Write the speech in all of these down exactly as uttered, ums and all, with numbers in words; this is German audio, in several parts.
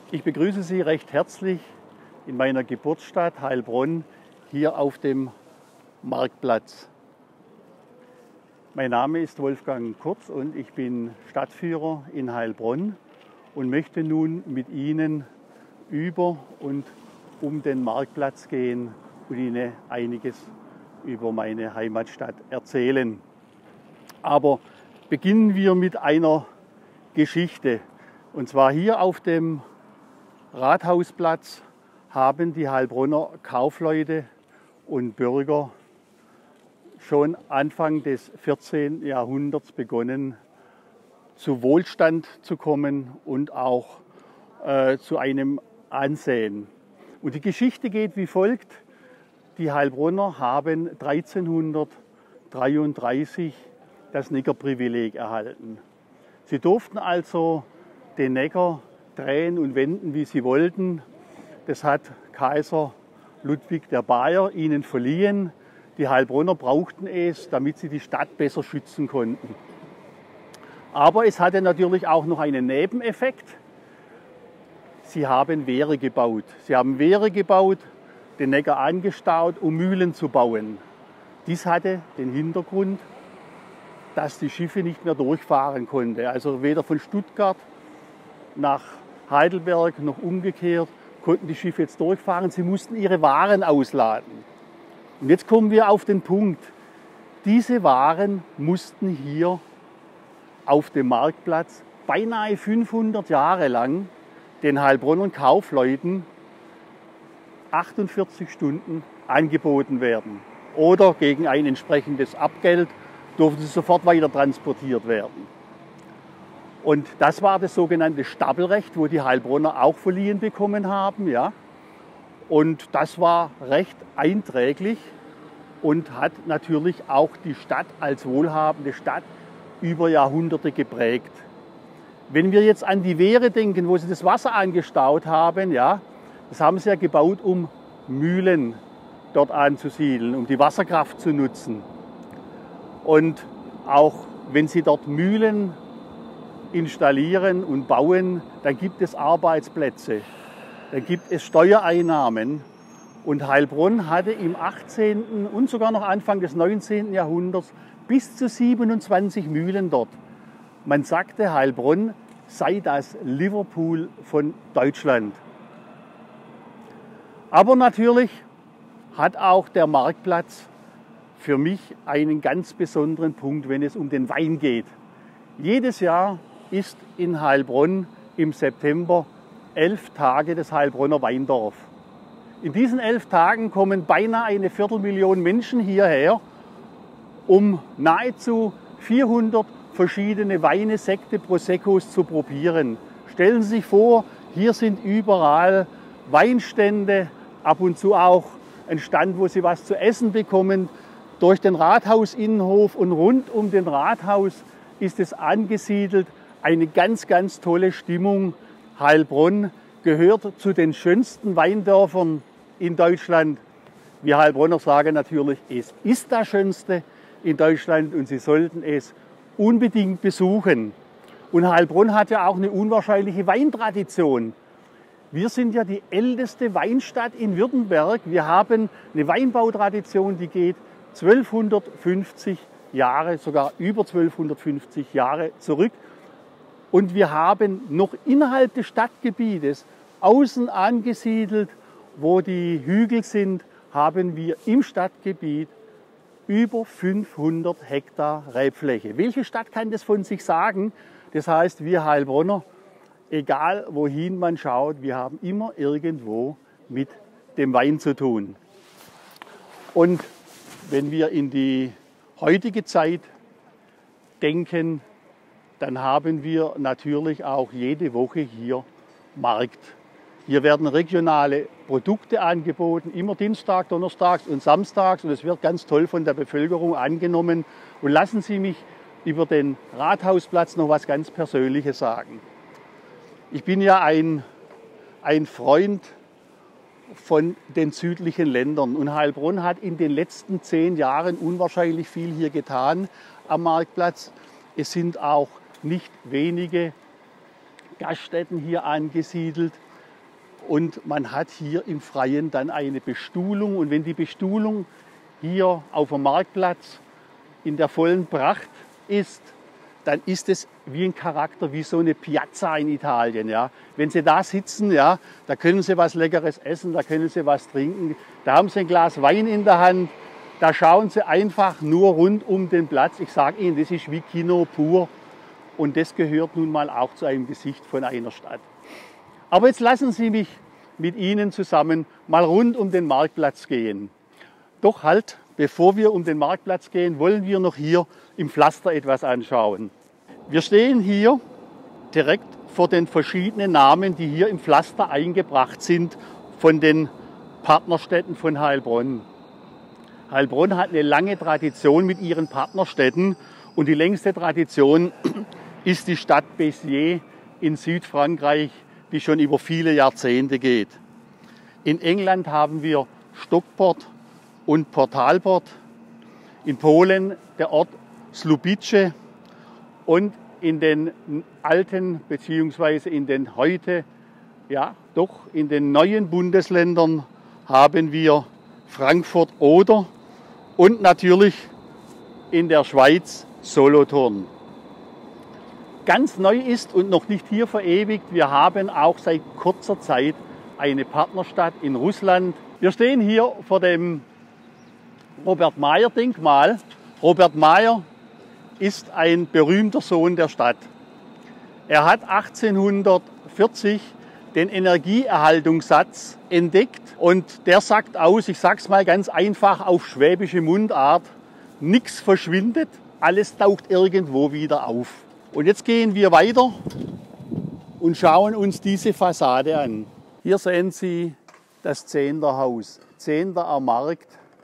Ich begrüße Sie recht herzlich in meiner Geburtsstadt Heilbronn hier auf dem Marktplatz. Mein Name ist Wolfgang Kurz und ich bin Stadtführer in Heilbronn und möchte nun mit Ihnen über und um den Marktplatz gehen und Ihnen einiges über meine Heimatstadt erzählen. Aber beginnen wir mit einer Geschichte. Und zwar hier auf dem Rathausplatz haben die Heilbronner Kaufleute und Bürger schon Anfang des vierzehnten Jahrhunderts begonnen, zu Wohlstand zu kommen und auch äh, zu einem Ansehen. Und die Geschichte geht wie folgt. Die Heilbronner haben dreizehnhundertdreiunddreißig das Neckarprivileg erhalten. Sie durften also den Neckar drehen und wenden, wie sie wollten. Das hat Kaiser Ludwig der Bayer ihnen verliehen. Die Heilbronner brauchten es, damit sie die Stadt besser schützen konnten. Aber es hatte natürlich auch noch einen Nebeneffekt. Sie haben Wehre gebaut. Sie haben Wehre gebaut, den Neckar angestaut, um Mühlen zu bauen. Dies hatte den Hintergrund, dass die Schiffe nicht mehr durchfahren konnten. Also weder von Stuttgart nach Heidelberg noch umgekehrt konnten die Schiffe jetzt durchfahren. Sie mussten ihre Waren ausladen. Und jetzt kommen wir auf den Punkt. Diese Waren mussten hier auf dem Marktplatz beinahe fünfhundert Jahre lang den Heilbronner Kaufleuten achtundvierzig Stunden angeboten werden. Oder gegen ein entsprechendes Abgeld durften sie sofort weiter transportiert werden. Und das war das sogenannte Stapelrecht, wo die Heilbronner auch verliehen bekommen haben. Ja. Und das war recht einträglich und hat natürlich auch die Stadt als wohlhabende Stadt über Jahrhunderte geprägt. Wenn wir jetzt an die Wehre denken, wo sie das Wasser angestaut haben, ja, das haben sie ja gebaut, um Mühlen dort anzusiedeln, um die Wasserkraft zu nutzen. Und auch wenn sie dort Mühlen installieren und bauen, dann gibt es Arbeitsplätze, dann gibt es Steuereinnahmen. Und Heilbronn hatte im achtzehnten und sogar noch Anfang des neunzehnten Jahrhunderts bis zu siebenundzwanzig Mühlen dort. Man sagte, Heilbronn sei das Liverpool von Deutschland. Aber natürlich hat auch der Marktplatz für mich einen ganz besonderen Punkt, wenn es um den Wein geht. Jedes Jahr ist in Heilbronn im September elf Tage das Heilbronner Weindorf. In diesen elf Tagen kommen beinahe eine Viertelmillion Menschen hierher, um nahezu vierhundert verschiedene Weine, Sekte, Proseccos zu probieren. Stellen Sie sich vor, hier sind überall Weinstände, ab und zu auch ein Stand, wo Sie was zu essen bekommen. Durch den Rathausinnenhof und rund um den Rathaus ist es angesiedelt. Eine ganz, ganz tolle Stimmung. Heilbronn gehört zu den schönsten Weindörfern in Deutschland. Wir Heilbronner sagen natürlich, es ist das Schönste in Deutschland und Sie sollten es unbedingt besuchen. Und Heilbronn hat ja auch eine unwahrscheinliche Weintradition. Wir sind ja die älteste Weinstadt in Württemberg. Wir haben eine Weinbautradition, die geht zwölfhundertfünfzig Jahre, sogar über zwölfhundertfünfzig Jahre zurück. Und wir haben noch innerhalb des Stadtgebietes, außen angesiedelt, wo die Hügel sind, haben wir im Stadtgebiet über fünfhundert Hektar Rebfläche. Welche Stadt kann das von sich sagen? Das heißt, wir Heilbronner, egal wohin man schaut, wir haben immer irgendwo mit dem Wein zu tun. Und wenn wir in die heutige Zeit denken, dann haben wir natürlich auch jede Woche hier Markt. Hier werden regionale Produkte angeboten, immer Dienstag, Donnerstags und Samstags. Und es wird ganz toll von der Bevölkerung angenommen. Und lassen Sie mich über den Rathausplatz noch was ganz Persönliches sagen. Ich bin ja ein, ein Freund von den südlichen Ländern. Und Heilbronn hat in den letzten zehn Jahren unwahrscheinlich viel hier getan am Marktplatz. Es sind auch nicht wenige Gaststätten hier angesiedelt. und man hat hier im Freien dann eine Bestuhlung. Und wenn die Bestuhlung hier auf dem Marktplatz in der vollen Pracht ist, dann ist es wie ein Charakter, wie so eine Piazza in Italien. Ja. Wenn Sie da sitzen, ja, da können Sie was Leckeres essen, da können Sie was trinken, da haben Sie ein Glas Wein in der Hand, da schauen Sie einfach nur rund um den Platz. Ich sage Ihnen, das ist wie Kino pur und das gehört nun mal auch zu einem Gesicht von einer Stadt. Aber jetzt lassen Sie mich mit Ihnen zusammen mal rund um den Marktplatz gehen. Doch halt, bevor wir um den Marktplatz gehen, wollen wir noch hier im Pflaster etwas anschauen. Wir stehen hier direkt vor den verschiedenen Namen, die hier im Pflaster eingebracht sind von den Partnerstädten von Heilbronn. Heilbronn hat eine lange Tradition mit ihren Partnerstädten und die längste Tradition ist die Stadt Béziers in Südfrankreich, die schon über viele Jahrzehnte geht. In England haben wir Stockport und Port Talbot, in Polen der Ort Słubice und in den alten bzw. in den heute, ja doch in den neuen Bundesländern haben wir Frankfurt Oder und natürlich in der Schweiz Solothurn. Ganz neu ist und noch nicht hier verewigt, wir haben auch seit kurzer Zeit eine Partnerstadt in Russland. Wir stehen hier vor dem Robert-Meyer-Denkmal. Robert Meyer ist ein berühmter Sohn der Stadt. Er hat achtzehnhundertvierzig den Energieerhaltungssatz entdeckt und der sagt aus, ich sage es mal ganz einfach auf schwäbische Mundart, nichts verschwindet, alles taucht irgendwo wieder auf. Und jetzt gehen wir weiter und schauen uns diese Fassade an. Hier sehen Sie das Zehnderhaus, Zehnder am Markt.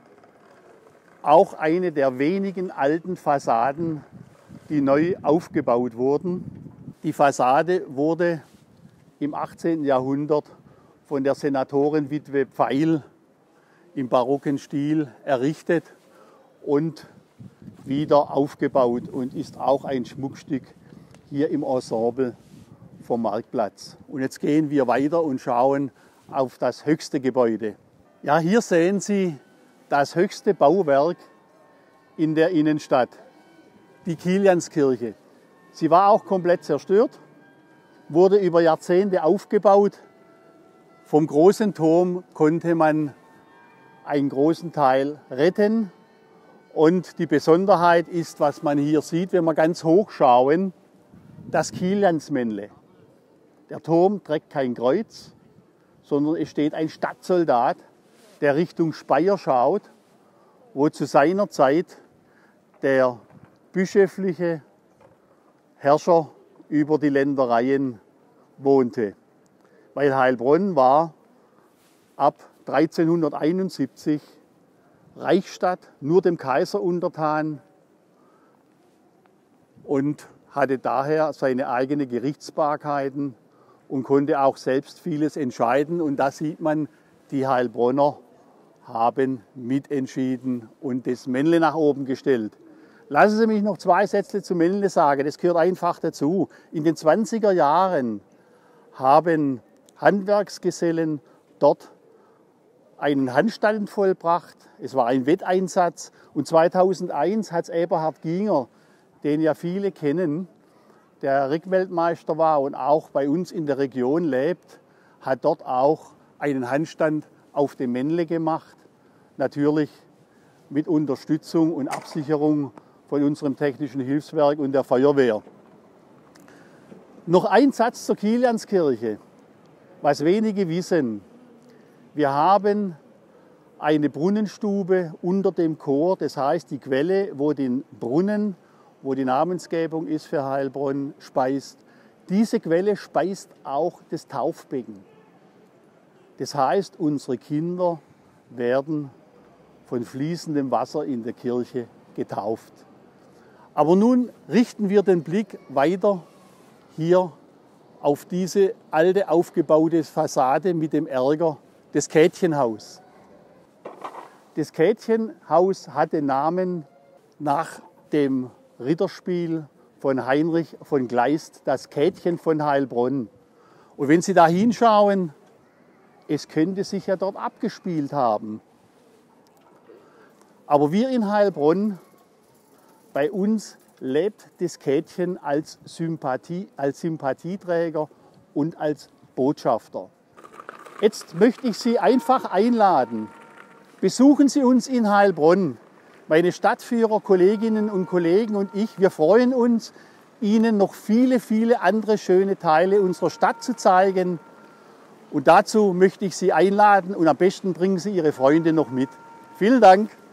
Auch eine der wenigen alten Fassaden, die neu aufgebaut wurden. Die Fassade wurde im achtzehnten Jahrhundert von der Senatorenwitwe Pfeil im barocken Stil errichtet und wieder aufgebaut und ist auch ein Schmuckstück hier im Ensemble vom Marktplatz. Und jetzt gehen wir weiter und schauen auf das höchste Gebäude. Ja, hier sehen Sie das höchste Bauwerk in der Innenstadt, die Kilianskirche. Sie war auch komplett zerstört, wurde über Jahrzehnte aufgebaut. Vom großen Turm konnte man einen großen Teil retten. Und die Besonderheit ist, was man hier sieht, wenn wir ganz hoch schauen, das Kiliansmännle. Der Turm trägt kein Kreuz, sondern es steht ein Stadtsoldat, der Richtung Speyer schaut, wo zu seiner Zeit der bischöfliche Herrscher über die Ländereien wohnte. Weil Heilbronn war ab dreizehnhunderteinundsiebzig Reichsstadt, nur dem Kaiser untertan und hatte daher seine eigenen Gerichtsbarkeiten und konnte auch selbst vieles entscheiden. Und da sieht man, die Heilbronner haben mitentschieden und das Männle nach oben gestellt. Lassen Sie mich noch zwei Sätze zum Männle sagen, das gehört einfach dazu. In den zwanziger Jahren haben Handwerksgesellen dort einen Handstand vollbracht. Es war ein Wetteinsatz und zweitausendeins hat Eberhard Ginger, den ja viele kennen, der Ringweltmeister war und auch bei uns in der Region lebt, hat dort auch einen Handstand auf dem Männle gemacht. Natürlich mit Unterstützung und Absicherung von unserem technischen Hilfswerk und der Feuerwehr. Noch ein Satz zur Kilianskirche, was wenige wissen. Wir haben eine Brunnenstube unter dem Chor, das heißt die Quelle, wo den Brunnen, wo die Namensgebung ist für Heilbronn, speist. Diese Quelle speist auch das Taufbecken. Das heißt, unsere Kinder werden von fließendem Wasser in der Kirche getauft. Aber nun richten wir den Blick weiter hier auf diese alte aufgebaute Fassade mit dem Ärger, das Kätchenhaus. Das Kätchenhaus hat den Namen nach dem Ritterspiel von Heinrich von Kleist, das Kätchen von Heilbronn. Und wenn Sie da hinschauen, es könnte sich ja dort abgespielt haben. Aber wir in Heilbronn, bei uns lebt das Käthchen als, Sympathie, als Sympathieträger und als Botschafter. Jetzt möchte ich Sie einfach einladen. Besuchen Sie uns in Heilbronn. Meine Stadtführer, Kolleginnen und Kollegen und ich, wir freuen uns, Ihnen noch viele, viele andere schöne Teile unserer Stadt zu zeigen. Und dazu möchte ich Sie einladen und am besten bringen Sie Ihre Freunde noch mit. Vielen Dank.